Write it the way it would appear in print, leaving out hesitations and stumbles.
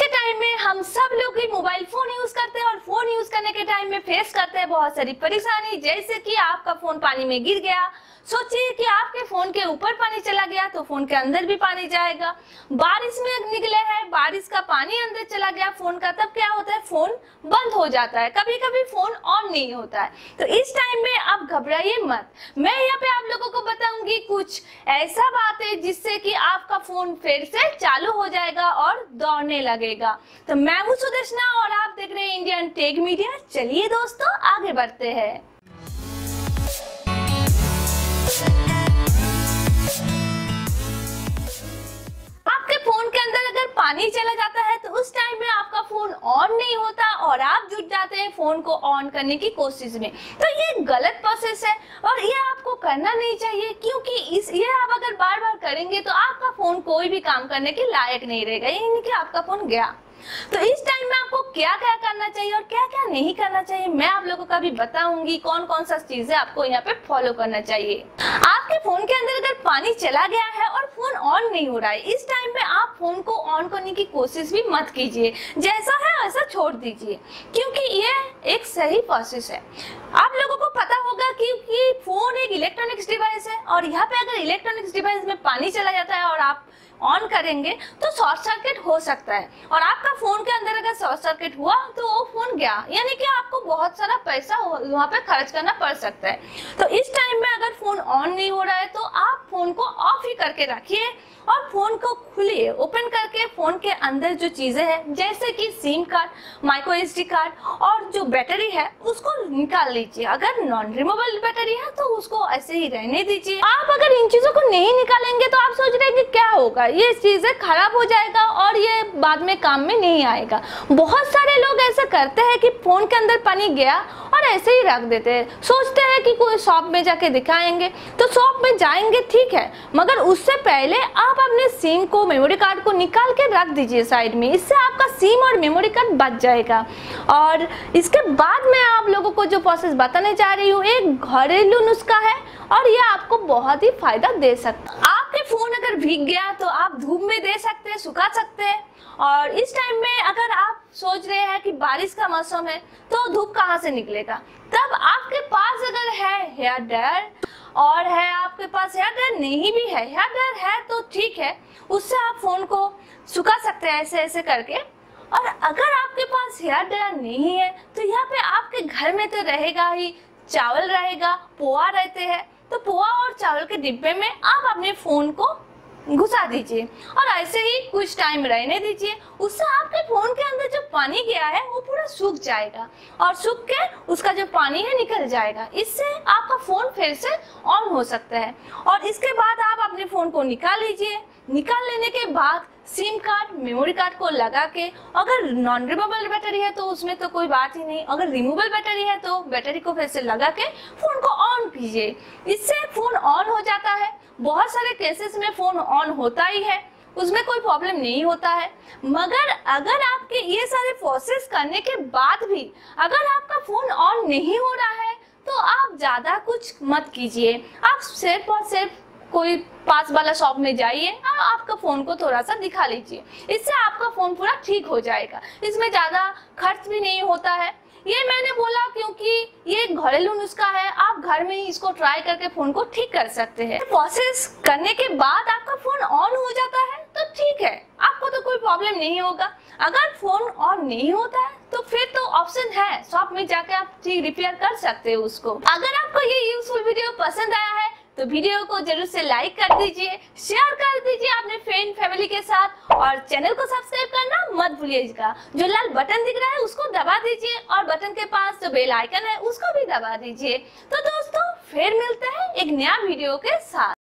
के टाइम में हम सब लोग ही मोबाइल फोन यूज करते हैं और फोन यूज करने के टाइम में फेस करते हैं बहुत सारी परेशानी, जैसे कि आपका फोन पानी में गिर गया। सोचिए कि आपके फोन के ऊपर पानी चला गया तो फोन के अंदर भी पानी जाएगा। बारिश में निकले हैं, बारिश का पानी अंदर चला गया फोन का, तब क्या होता है, फोन बंद हो जाता है, कभी कभी फोन ऑन नहीं होता है। तो इस टाइम में आप घबराइए मत। मैं यहाँ पे आप लोगों को बताऊंगी कुछ ऐसा बात है जिससे कि आपका फोन फिर से चालू हो जाएगा और दौड़ने लगेगा। तो मैं हूँ सुदेशना और आप देख रहे हैं इंडियन टेक मीडिया। चलिए दोस्तों आगे बढ़ते हैं। आपके फोन के अंदर अगर पानी चला जाता है तो उस टाइम में आपका फोन ऑन नहीं होता और आप जुट जाते हैं फोन को ऑन करने की कोशिश में। तो ये गलत प्रोसेस है और ये आपको करना नहीं चाहिए, क्योंकि ये आप अगर बार बार करेंगे तो आपका फोन कोई भी काम करने के लायक नहीं रहेगा, यानी कि आपका फोन गया। तो इस टाइम में आपको क्या क्या करना चाहिए और क्या क्या नहीं करना चाहिए, मैं आप लोगों को भी बताऊंगी कौन कौन सा चीजें आपको यहाँ पे फॉलो करना चाहिए। आपके फोन के अंदर अगर पानी चला गया है और फोन ऑन नहीं हो रहा है, इस टाइम में आप फोन को ऑन करने की कोशिश भी मत कीजिए, जैसा है वैसा छोड़ दीजिए, क्योंकि ये एक सही प्रोसेस है। आप लोगों को पता होगा कि फोन एक इलेक्ट्रॉनिक्स डिवाइस है और यहाँ पे अगर इलेक्ट्रॉनिक्स डिवाइस में पानी चला जाता है और आप ऑन करेंगे तो शॉर्ट सर्किट हो सकता है और आपका फोन के अंदर अगर शॉर्ट सर्किट हुआ तो वो फोन गया, यानी कि आपको बहुत सारा पैसा वहाँ पे खर्च करना पड़ सकता है। तो इस टाइम में अगर फोन ऑन नहीं हो रहा है तो आप फोन को ऑफ ही करके रखिए और फोन को खुलिए, ओपन करके फोन के अंदर जो चीजें हैं जैसे कि SIM card, micro SD card और जो बैटरी है उसको निकाल लीजिए। अगर नॉन रिमूवेबल बैटरी है तो उसको ऐसे ही रहने दीजिए। आप अगर इन चीजों को नहीं निकालेंगे तो आप सोच रहे हैं कि क्या होगा, ये चीजें खराब हो जाएगा और ये बाद में काम में नहीं आएगा। बहुत सारे लोग ऐसा करते हैं कि फोन के अंदर पानी गया और ऐसे ही रख देते हैं, सोचते हैं कि कोई शॉप में जाके दिखाएंगे। तो शॉप में जाएंगे ठीक है, मगर उससे पहले आप अपने सिम को, मेमोरी कार्ड को निकाल के रख दीजिए साइड में, इससे आपका सिम और मेमोरी कार्ड बच जाएगा। और इसके बाद मैं आप लोगों को जो प्रोसेस बताने जा रही हूँ एक घरेलू नुस्खा है और ये आपको बहुत ही फायदा दे सकता है। आपके फोन अगर भीग गया तो आप धूप में दे सकते हैं, सुखा सकते हैं। और इस टाइम में अगर आप सोच रहे हैं कि बारिश का मौसम है तो धूप कहाँ से निकलेगा, तब आपके पास अगर है हेयर ड्रायर और है आपके पास हेयर ड्रायर नहीं भी है, हेयर ड्रायर है तो ठीक है, उससे आप फोन को सुखा सकते हैं ऐसे ऐसे करके। और अगर आपके पास हेयर ड्रायर नहीं है तो यहाँ पे आपके घर में तो रहेगा ही, चावल रहेगा, पोहा रहते हैं, तो पोहा और चावल के डिब्बे में आप अपने फोन को घुसा दीजिए और ऐसे ही कुछ टाइम रहने दीजिए। उससे आपके फोन के अंदर जो पानी गया है वो पूरा सूख जाएगा और सूख के उसका जो पानी है निकल जाएगा। इससे आपका फोन फिर से ऑन हो सकता है। और इसके बाद आप अपने फोन को निकाल लीजिए। निकाल लेने के बाद सिम कार्ड, मेमोरी कार्ड को लगा के, अगर नॉन रिमूवेबल बैटरी है तो उसमें तो कोई बात ही नहीं, अगर रिमूवेबल बैटरी है तो बैटरी को फिर से लगा के फोन को ऑन कीजिए। इससे फोन ऑन हो जाता है। बहुत सारे केसेस में फोन ऑन होता ही है, उसमें कोई प्रॉब्लम नहीं होता है। मगर अगर आपके ये सारे प्रोसेस करने के बाद भी अगर आपका फोन ऑन नहीं हो रहा है तो आप ज्यादा कुछ मत कीजिए। आप सिर्फ और सिर्फ कोई पास वाला शॉप में जाइए और आपका फोन को थोड़ा सा दिखा लीजिए, इससे आपका फोन पूरा ठीक हो जाएगा। इसमें ज्यादा खर्च भी नहीं होता है। ये मैंने बोला क्योंकि ये घरेलू नुस्खा है, आप घर में ही इसको ट्राई करके फोन को ठीक कर सकते हैं। प्रोसेस करने के बाद आपका फोन ऑन हो जाता है तो ठीक है, आपको तो कोई प्रॉब्लम नहीं होगा। अगर फोन ऑन नहीं होता है तो फिर तो ऑप्शन है, शॉप में जाके आप ठीक रिपेयर कर सकते हैं उसको। अगर आपको ये यूजफुल वीडियो पसंद आया है तो वीडियो को जरूर से लाइक कर दीजिए, शेयर कर दीजिए अपने फ्रेंड फैमिली के साथ और चैनल को सब्सक्राइब करना मत भूलिएगा। जो लाल बटन दिख रहा है उसको दबा दीजिए और बटन के पास जो बेल आइकन है उसको भी दबा दीजिए। तो दोस्तों फिर मिलते हैं एक नया वीडियो के साथ।